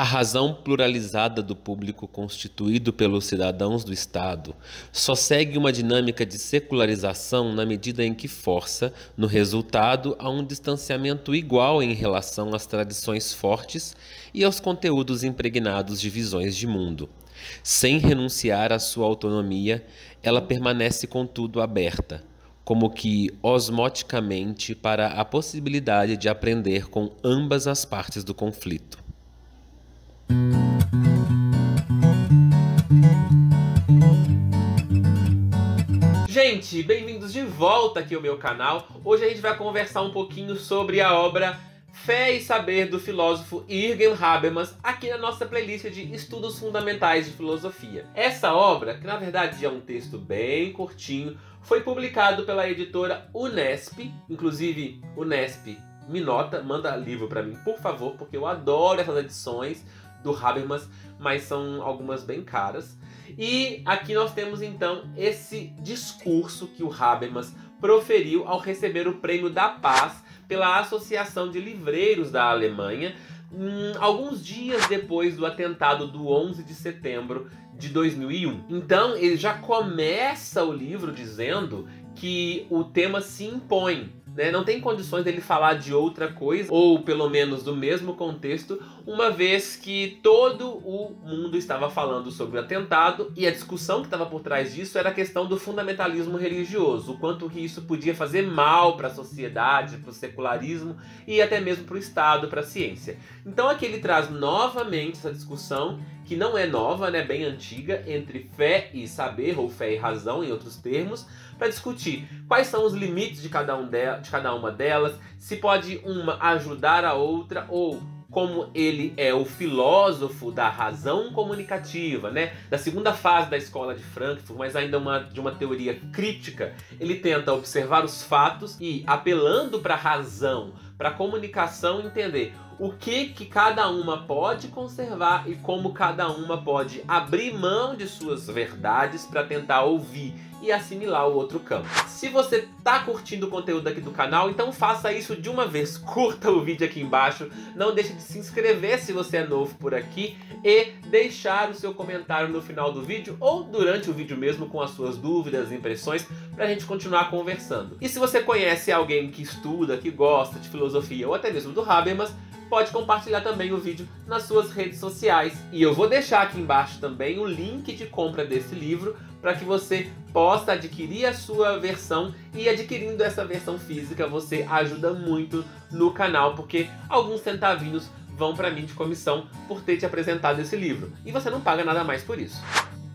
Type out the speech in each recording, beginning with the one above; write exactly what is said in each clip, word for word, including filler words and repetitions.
razão pluralizada do público constituído pelos cidadãos do Estado só segue uma dinâmica de secularização na medida em que força, no resultado, a um distanciamento igual em relação às tradições fortes e aos conteúdos impregnados de visões de mundo. Sem renunciar à sua autonomia, ela permanece, contudo, aberta, como que osmoticamente, para a possibilidade de aprender com ambas as partes do conflito. Gente, bem-vindos de volta aqui ao meu canal. Hoje a gente vai conversar um pouquinho sobre a obra Fé e Saber do filósofo Jürgen Habermas, aqui na nossa playlist de Estudos Fundamentais de Filosofia. Essa obra, que na verdade é um texto bem curtinho, foi publicado pela editora Unesp. Inclusive, Unesp, me nota, manda livro para mim, por favor, porque eu adoro essas edições do Habermas, mas são algumas bem caras. E aqui nós temos então esse discurso que o Habermas proferiu ao receber o Prêmio da Paz pela Associação de Livreiros da Alemanha, hum, alguns dias depois do atentado do onze de setembro de dois mil e um. Então ele já começa o livro dizendo que o tema se impõe, né? Não tem condições dele falar de outra coisa, ou pelo menos do mesmo contexto, uma vez que todo o mundo estava falando sobre o atentado, e a discussão que estava por trás disso era a questão do fundamentalismo religioso, o quanto que isso podia fazer mal para a sociedade, para o secularismo e até mesmo para o Estado, para a ciência. Então aqui ele traz novamente essa discussão, que não é nova, né, bem antiga, entre fé e saber, ou fé e razão em outros termos, para discutir quais são os limites de cada, um de, de cada uma delas, se pode uma ajudar a outra, ou como ele é o filósofo da razão comunicativa, né, da segunda fase da escola de Frankfurt, mas ainda uma, de uma teoria crítica, ele tenta observar os fatos e, apelando para a razão, para a comunicação, entender o que que cada uma pode conservar e como cada uma pode abrir mão de suas verdades para tentar ouvir e assimilar o outro campo. Se você tá curtindo o conteúdo aqui do canal, então faça isso de uma vez. Curta o vídeo aqui embaixo, não deixe de se inscrever se você é novo por aqui e deixar o seu comentário no final do vídeo ou durante o vídeo mesmo com as suas dúvidas e impressões pra gente continuar conversando. E se você conhece alguém que estuda, que gosta de filosofia ou até mesmo do Habermas, pode compartilhar também o vídeo nas suas redes sociais. E eu vou deixar aqui embaixo também o link de compra desse livro para que você possa adquirir a sua versão, e adquirindo essa versão física você ajuda muito no canal, porque alguns centavinhos vão para mim de comissão por ter te apresentado esse livro. E você não paga nada mais por isso.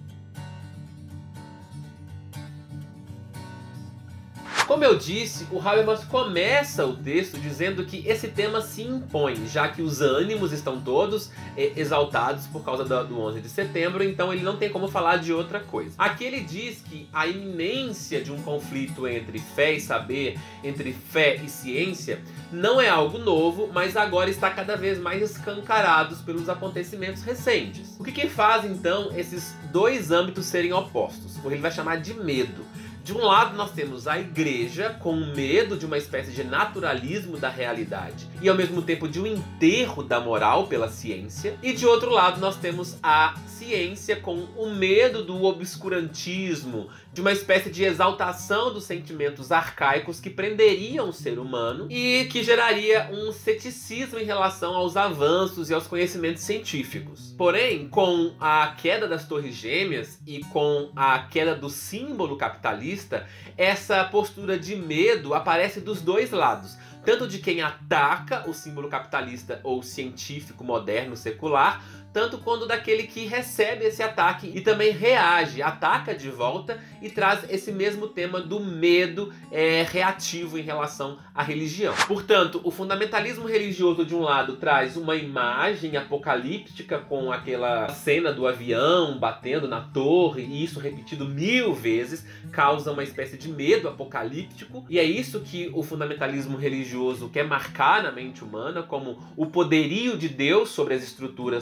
Como eu disse, o Habermas começa o texto dizendo que esse tema se impõe, já que os ânimos estão todos é, exaltados por causa do, do onze de setembro, então ele não tem como falar de outra coisa. Aqui ele diz que a iminência de um conflito entre fé e saber, entre fé e ciência, não é algo novo, mas agora está cada vez mais escancarado pelos acontecimentos recentes. O que que faz então esses dois âmbitos serem opostos? O que ele vai chamar de medo. De um lado nós temos a igreja com medo de uma espécie de naturalismo da realidade e ao mesmo tempo de um enterro da moral pela ciência, e de outro lado nós temos a ciência com o medo do obscurantismo, de uma espécie de exaltação dos sentimentos arcaicos que prenderiam o ser humano e que geraria um ceticismo em relação aos avanços e aos conhecimentos científicos. Porém, com a queda das Torres Gêmeas e com a queda do símbolo capitalista, essa postura de medo aparece dos dois lados, tanto de quem ataca o símbolo capitalista ou científico moderno secular, tanto quanto daquele que recebe esse ataque e também reage, ataca de volta e traz esse mesmo tema do medo é, reativo em relação à religião. Portanto, o fundamentalismo religioso de um lado traz uma imagem apocalíptica com aquela cena do avião batendo na torre, e isso repetido mil vezes causa uma espécie de medo apocalíptico, e é isso que o fundamentalismo religioso quer marcar na mente humana como o poderio de Deus sobre as estruturas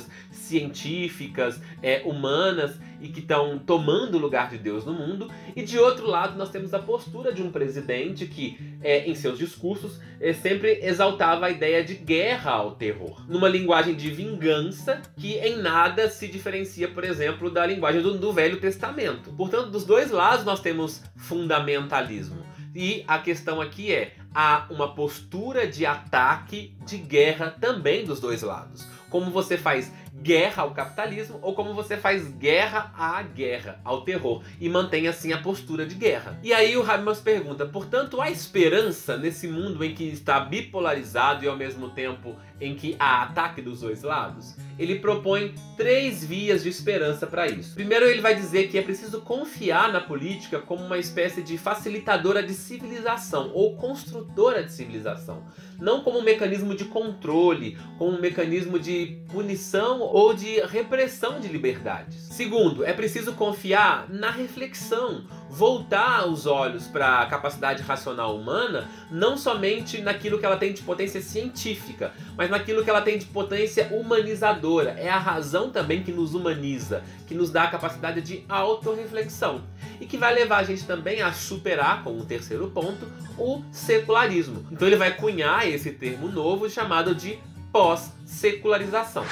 científicas, é, humanas, e que estão tomando o lugar de Deus no mundo. E de outro lado nós temos a postura de um presidente que, é, em seus discursos, é, sempre exaltava a ideia de guerra ao terror, numa linguagem de vingança que em nada se diferencia, por exemplo, da linguagem do, do Velho Testamento. Portanto, dos dois lados nós temos fundamentalismo. E a questão aqui é, há uma postura de ataque, de guerra também dos dois lados. Como você faz guerra ao capitalismo ou como você faz guerra à guerra, ao terror, e mantém assim a postura de guerra. E aí o Habermas pergunta, portanto, há esperança nesse mundo em que está bipolarizado e ao mesmo tempo em que há ataque dos dois lados? Ele propõe três vias de esperança para isso. Primeiro, ele vai dizer que é preciso confiar na política como uma espécie de facilitadora de civilização ou construtora de civilização, não como um mecanismo de controle, como um mecanismo de punição ou de repressão de liberdades. Segundo, é preciso confiar na reflexão, voltar os olhos para a capacidade racional humana, não somente naquilo que ela tem de potência científica, mas naquilo que ela tem de potência humanizadora. É a razão também que nos humaniza, que nos dá a capacidade de autorreflexão e que vai levar a gente também a superar, como um terceiro ponto, o secularismo. Então ele vai cunhar esse termo novo chamado de pós-secularização.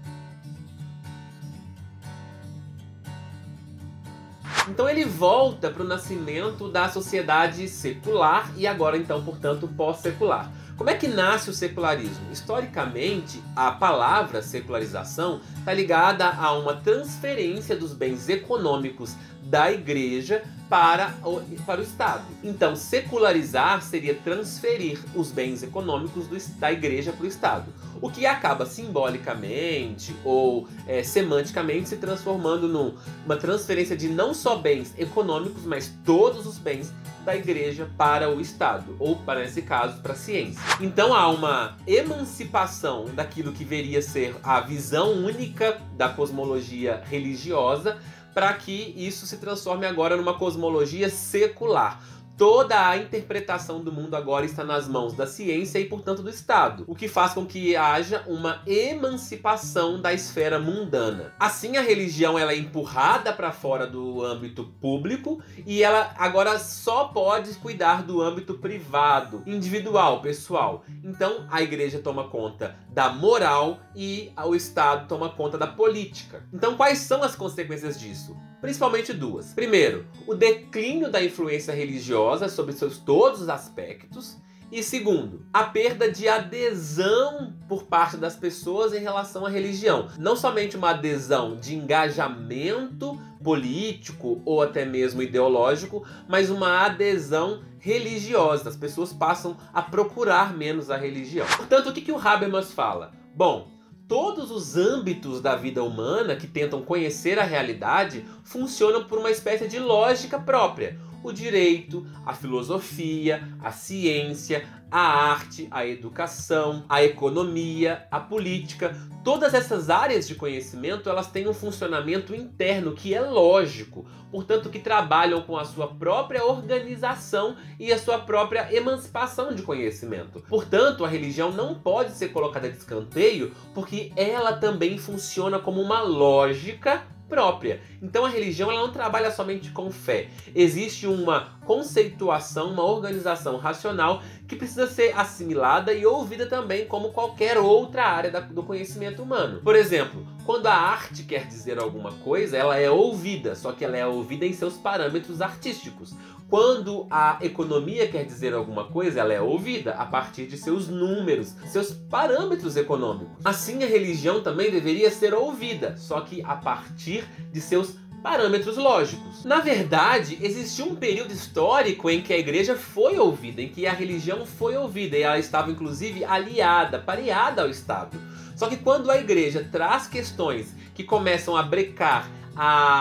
Então ele volta para o nascimento da sociedade secular e agora então, portanto, pós-secular. Como é que nasce o secularismo? Historicamente, a palavra secularização está ligada a uma transferência dos bens econômicos da igreja para o, para o Estado. Então, secularizar seria transferir os bens econômicos do, da igreja para o Estado, o que acaba simbolicamente ou é, semanticamente se transformando numa transferência de não só bens econômicos, mas todos os bens da igreja para o Estado, ou para, nesse caso, para a ciência. Então há uma emancipação daquilo que viria a ser a visão única da cosmologia religiosa, para que isso se transforme agora numa cosmologia secular. Toda a interpretação do mundo agora está nas mãos da ciência e, portanto, do Estado, o que faz com que haja uma emancipação da esfera mundana. Assim, a religião ela é empurrada para fora do âmbito público e ela agora só pode cuidar do âmbito privado, individual, pessoal. Então, a igreja toma conta da moral e o Estado toma conta da política. Então, quais são as consequências disso? Principalmente duas. Primeiro, o declínio da influência religiosa sobre seus todos os aspectos. E segundo, a perda de adesão por parte das pessoas em relação à religião. Não somente uma adesão de engajamento político ou até mesmo ideológico, mas uma adesão religiosa. As pessoas passam a procurar menos a religião. Portanto, o que, que o Habermas fala? Bom, todos os âmbitos da vida humana que tentam conhecer a realidade funcionam por uma espécie de lógica própria. O direito, a filosofia, a ciência, a arte, a educação, a economia, a política, todas essas áreas de conhecimento, elas têm um funcionamento interno que é lógico, portanto que trabalham com a sua própria organização e a sua própria emancipação de conhecimento. Portanto, a religião não pode ser colocada de escanteio, porque ela também funciona como uma lógica própria. Então a religião ela não trabalha somente com fé. Existe uma conceituação, uma organização racional que precisa ser assimilada e ouvida também como qualquer outra área da, do conhecimento humano. Por exemplo, quando a arte quer dizer alguma coisa, ela é ouvida, só que ela é ouvida em seus parâmetros artísticos. Quando a economia quer dizer alguma coisa, ela é ouvida a partir de seus números, seus parâmetros econômicos. Assim, a religião também deveria ser ouvida, só que a partir de seus parâmetros lógicos. Na verdade, existiu um período histórico em que a igreja foi ouvida, em que a religião foi ouvida, e ela estava inclusive aliada, pareada ao Estado. Só que quando a igreja traz questões que começam a brecar a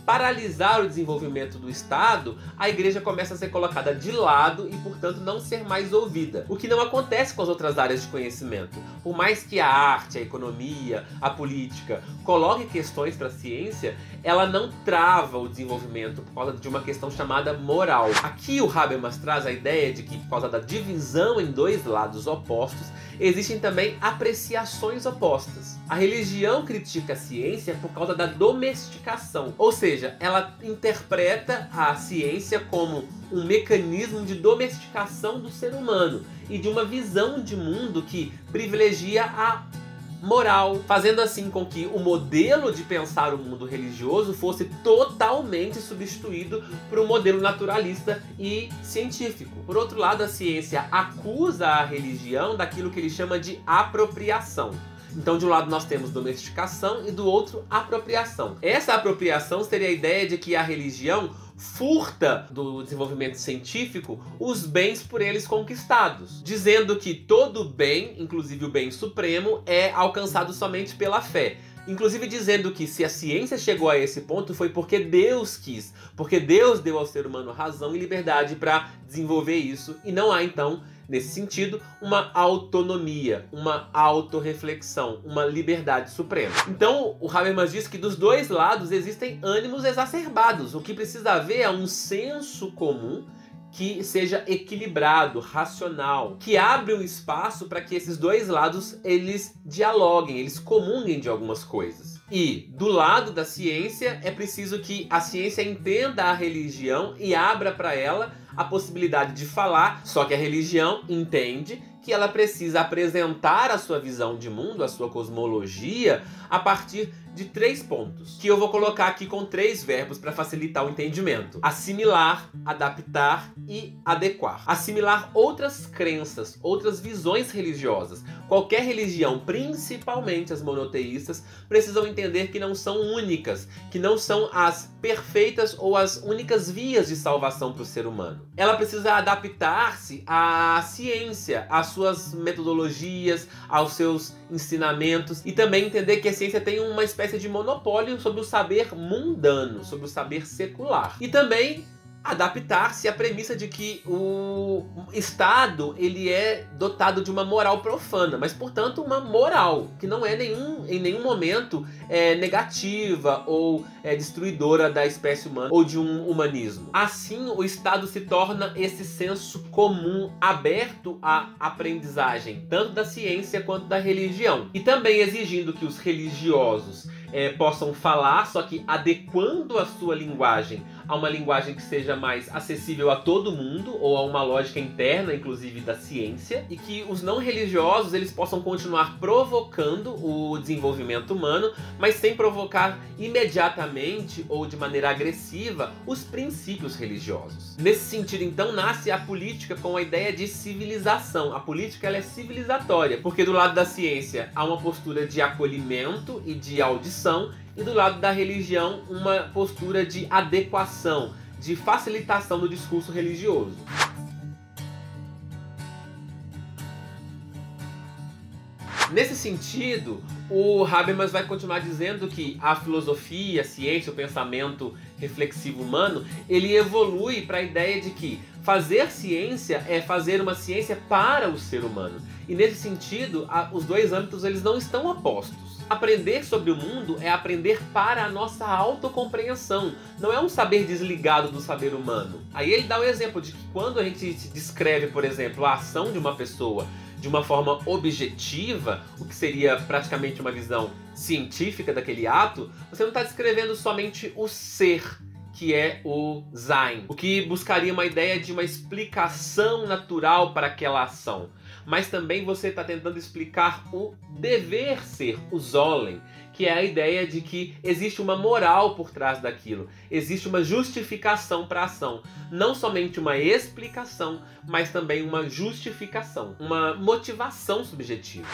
paralisar o desenvolvimento do Estado, a igreja começa a ser colocada de lado e, portanto, não ser mais ouvida. O que não acontece com as outras áreas de conhecimento. Por mais que a arte, a economia, a política coloque questões para a ciência, ela não trava o desenvolvimento por causa de uma questão chamada moral. Aqui o Habermas traz a ideia de que, por causa da divisão em dois lados opostos, existem também apreciações opostas. A religião critica a ciência por causa da domesticação, ou seja, ela interpreta a ciência como um mecanismo de domesticação do ser humano e de uma visão de mundo que privilegia a moral, fazendo assim com que o modelo de pensar o mundo religioso fosse totalmente substituído por um modelo naturalista e científico. Por outro lado, a ciência acusa a religião daquilo que ele chama de apropriação. Então, de um lado nós temos domesticação e do outro apropriação. Essa apropriação seria a ideia de que a religião furta do desenvolvimento científico os bens por eles conquistados, dizendo que todo bem, inclusive o bem supremo, é alcançado somente pela fé. Inclusive dizendo que se a ciência chegou a esse ponto foi porque Deus quis, porque Deus deu ao ser humano razão e liberdade para desenvolver isso, e não há então, nesse sentido, uma autonomia, uma autorreflexão, uma liberdade suprema. Então, o Habermas diz que dos dois lados existem ânimos exacerbados. O que precisa haver é um senso comum que seja equilibrado, racional, que abre um espaço para que esses dois lados eles dialoguem, eles comunguem de algumas coisas. E do lado da ciência é preciso que a ciência entenda a religião e abra para ela a possibilidade de falar, só que a religião entende que ela precisa apresentar a sua visão de mundo, a sua cosmologia, a partir de três pontos, que eu vou colocar aqui com três verbos para facilitar o entendimento: assimilar, adaptar e adequar. Assimilar outras crenças, outras visões religiosas. Qualquer religião, principalmente as monoteístas, precisam entender que não são únicas, que não são as perfeitas ou as únicas vias de salvação para o ser humano. Ela precisa adaptar-se à ciência, às suas metodologias, aos seus ensinamentos, e também entender que a ciência tem uma espécie de monopólio sobre o saber mundano, sobre o saber secular. E também adaptar-se à premissa de que o Estado ele é dotado de uma moral profana, mas portanto uma moral que não é nenhum, em nenhum momento é, negativa ou é, destruidora da espécie humana ou de um humanismo. Assim, o Estado se torna esse senso comum aberto à aprendizagem, tanto da ciência quanto da religião, e também exigindo que os religiosos É, possam falar, só que adequando a sua linguagem a uma linguagem que seja mais acessível a todo mundo, ou a uma lógica interna, inclusive, da ciência, e que os não religiosos eles possam continuar provocando o desenvolvimento humano, mas sem provocar imediatamente ou de maneira agressiva os princípios religiosos. Nesse sentido, então, nasce a política com a ideia de civilização. A política ela é civilizatória, porque do lado da ciência há uma postura de acolhimento e de audição, e do lado da religião uma postura de adequação, de facilitação do discurso religioso. Nesse sentido, o Habermas vai continuar dizendo que a filosofia, a ciência, o pensamento reflexivo humano, ele evolui para a ideia de que fazer ciência é fazer uma ciência para o ser humano. E nesse sentido, a, os dois âmbitos eles não estão opostos. Aprender sobre o mundo é aprender para a nossa autocompreensão, não é um saber desligado do saber humano. Aí ele dá o exemplo de que quando a gente descreve, por exemplo, a ação de uma pessoa de uma forma objetiva, o que seria praticamente uma visão científica daquele ato, você não está descrevendo somente o ser, que é o Sein, o que buscaria uma ideia de uma explicação natural para aquela ação. Mas também você está tentando explicar o dever ser, o Sollen, que é a ideia de que existe uma moral por trás daquilo, existe uma justificação para a ação. Não somente uma explicação, mas também uma justificação, uma motivação subjetiva.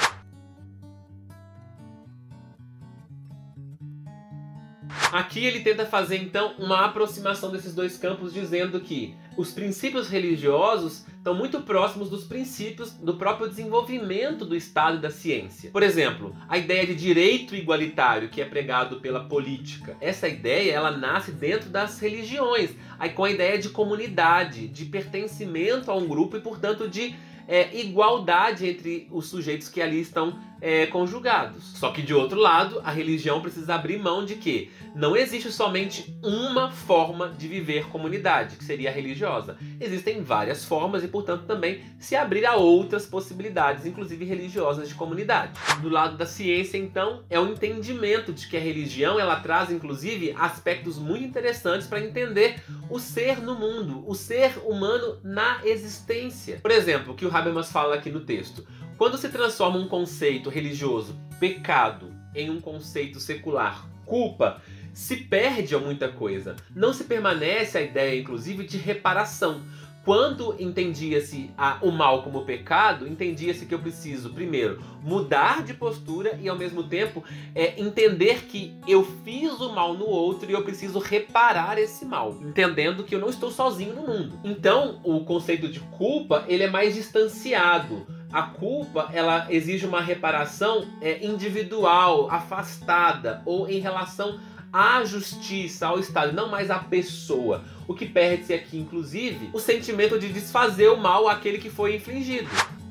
Aqui ele tenta fazer então uma aproximação desses dois campos, dizendo que os princípios religiosos estão muito próximos dos princípios do próprio desenvolvimento do Estado e da ciência. Por exemplo, a ideia de direito igualitário que é pregado pela política. Essa ideia, ela nasce dentro das religiões, aí com a ideia de comunidade, de pertencimento a um grupo e, portanto, de É, igualdade entre os sujeitos que ali estão é, conjugados. Só que, de outro lado, a religião precisa abrir mão de que não existe somente uma forma de viver comunidade, que seria a religiosa. Existem várias formas e, portanto, também se abrir a outras possibilidades, inclusive religiosas, de comunidade. Do lado da ciência, então, é o entendimento de que a religião, ela traz, inclusive, aspectos muito interessantes para entender o ser no mundo, o ser humano na existência. Por exemplo, o que o Habermas fala aqui no texto. Quando se transforma um conceito religioso, pecado, em um conceito secular, culpa, se perde muita coisa. Não se permanece a ideia, inclusive, de reparação. Quando entendia-se o mal como pecado, entendia-se que eu preciso, primeiro, mudar de postura e, ao mesmo tempo, é, entender que eu fiz o mal no outro e eu preciso reparar esse mal, entendendo que eu não estou sozinho no mundo. Então, o conceito de culpa, ele é mais distanciado. A culpa, ela exige uma reparação é, individual, afastada, ou em relação à justiça, ao Estado, não mais à pessoa. O que perde-se aqui, inclusive, o sentimento de desfazer o mal àquele que foi infligido.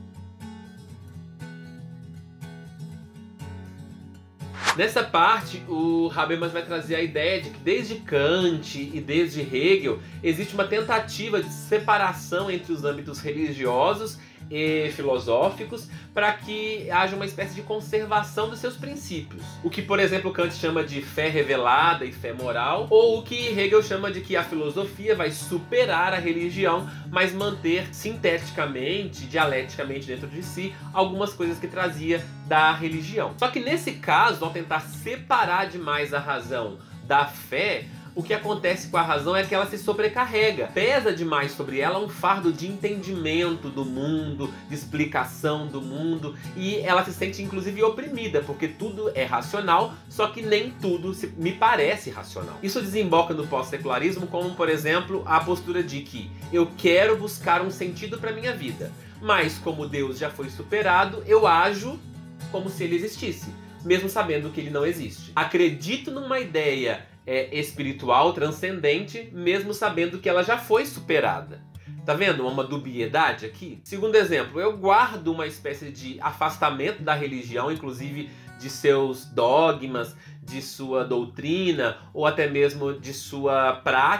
Nessa parte, o Habermas vai trazer a ideia de que desde Kant e desde Hegel existe uma tentativa de separação entre os âmbitos religiosos e filosóficos para que haja uma espécie de conservação dos seus princípios. O que, por exemplo, Kant chama de fé revelada e fé moral, ou o que Hegel chama de que a filosofia vai superar a religião, mas manter sinteticamente, dialeticamente dentro de si, algumas coisas que trazia da religião. Só que nesse caso, ao tentar separar demais a razão da fé, o que acontece com a razão é que ela se sobrecarrega. Pesa demais sobre ela um fardo de entendimento do mundo, de explicação do mundo, e ela se sente inclusive oprimida, porque tudo é racional, só que nem tudo se, me parece racional. Isso desemboca no pós-secularismo como, por exemplo, a postura de que eu quero buscar um sentido para minha vida, mas como Deus já foi superado, eu ajo como se ele existisse, mesmo sabendo que ele não existe. Acredito numa ideia É, espiritual, transcendente, mesmo sabendo que ela já foi superada. Tá vendo uma dubiedade aqui? Segundo exemplo, eu guardo uma espécie de afastamento da religião, inclusive de seus dogmas, de sua doutrina, ou até mesmo de sua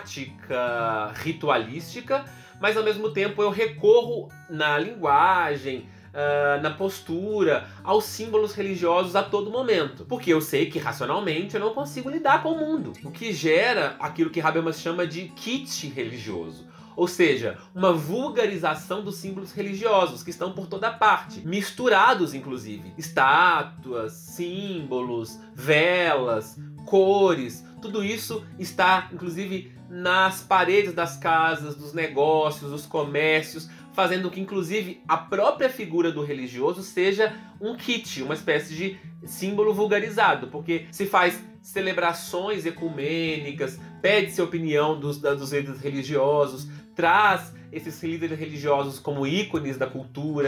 prática ritualística, mas ao mesmo tempo eu recorro na linguagem, Uh, na postura, aos símbolos religiosos a todo momento. Porque eu sei que racionalmente eu não consigo lidar com o mundo. O que gera aquilo que Habermas chama de kit religioso. Ou seja, uma vulgarização dos símbolos religiosos que estão por toda parte, misturados inclusive. Estátuas, símbolos, velas, cores, tudo isso está inclusive nas paredes das casas, dos negócios, dos comércios, fazendo que inclusive a própria figura do religioso seja um kit, uma espécie de símbolo vulgarizado, porque se faz celebrações ecumênicas, pede-se a opinião dos, dos líderes religiosos, traz esses líderes religiosos como ícones da cultura.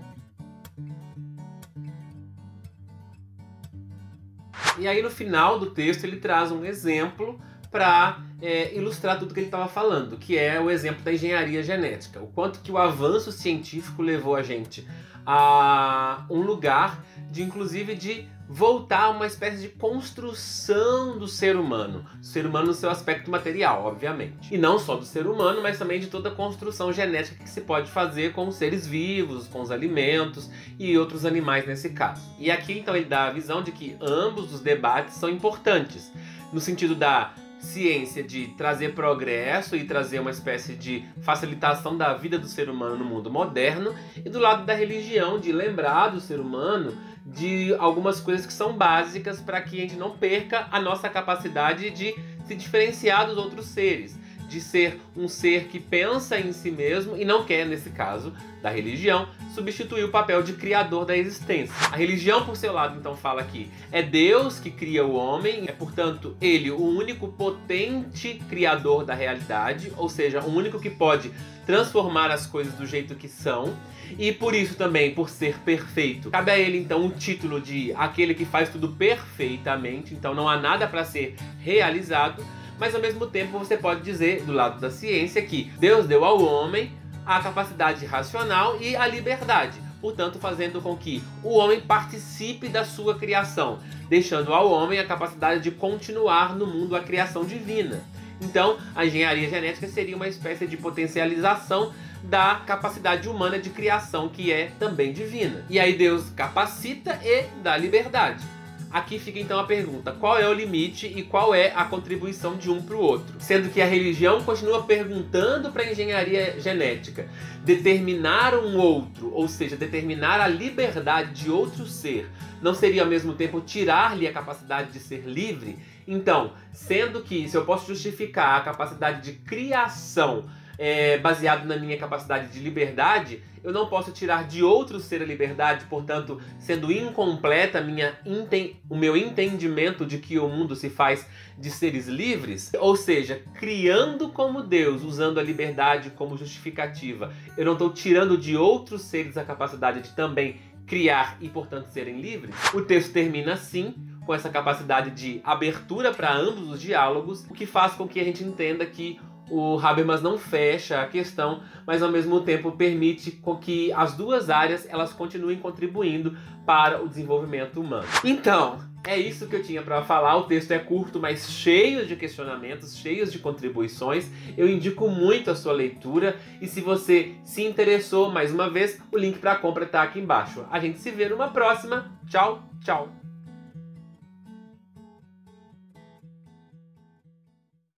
E aí no final do texto ele traz um exemplo para é, ilustrar tudo que ele estava falando, que é o exemplo da engenharia genética. O quanto que o avanço científico levou a gente a um lugar de, inclusive, de voltar a uma espécie de construção do ser humano. Do ser humano no seu aspecto material, obviamente. E não só do ser humano, mas também de toda a construção genética que se pode fazer com os seres vivos, com os alimentos e outros animais nesse caso. E aqui, então, ele dá a visão de que ambos os debates são importantes, no sentido da ciência de trazer progresso e trazer uma espécie de facilitação da vida do ser humano no mundo moderno, e do lado da religião, de lembrar do ser humano de algumas coisas que são básicas para que a gente não perca a nossa capacidade de se diferenciar dos outros seres, de ser um ser que pensa em si mesmo e não quer, nesse caso da religião, substituir o papel de criador da existência. A religião, por seu lado, então fala que é Deus que cria o homem, é portanto ele o único potente criador da realidade, ou seja, o único que pode transformar as coisas do jeito que são, e por isso também, por ser perfeito, cabe a ele então o título de aquele que faz tudo perfeitamente, então não há nada para ser realizado, mas ao mesmo tempo você pode dizer, do lado da ciência, que Deus deu ao homem a capacidade racional e a liberdade, portanto fazendo com que o homem participe da sua criação, deixando ao homem a capacidade de continuar no mundo a criação divina. Então, a engenharia genética seria uma espécie de potencialização da capacidade humana de criação, que é também divina. E aí Deus capacita e dá liberdade. Aqui fica então a pergunta, qual é o limite e qual é a contribuição de um para o outro? Sendo que a religião continua perguntando para a engenharia genética determinar um outro, ou seja, determinar a liberdade de outro ser, não seria ao mesmo tempo tirar-lhe a capacidade de ser livre? Então, sendo que se eu posso justificar a capacidade de criação É, baseado na minha capacidade de liberdade, eu não posso tirar de outro ser a liberdade, portanto, sendo incompleta a minha enten- o meu entendimento de que o mundo se faz de seres livres, ou seja, criando como Deus, usando a liberdade como justificativa. Eu não estou tirando de outros seres a capacidade de também criar e, portanto, serem livres. O texto termina assim, com essa capacidade de abertura para ambos os diálogos, o que faz com que a gente entenda que o Habermas não fecha a questão, mas ao mesmo tempo permite com que as duas áreas elas continuem contribuindo para o desenvolvimento humano. Então, é isso que eu tinha para falar. O texto é curto, mas cheio de questionamentos, cheios de contribuições. Eu indico muito a sua leitura e se você se interessou, mais uma vez, o link para a compra está aqui embaixo. A gente se vê numa próxima. Tchau, tchau!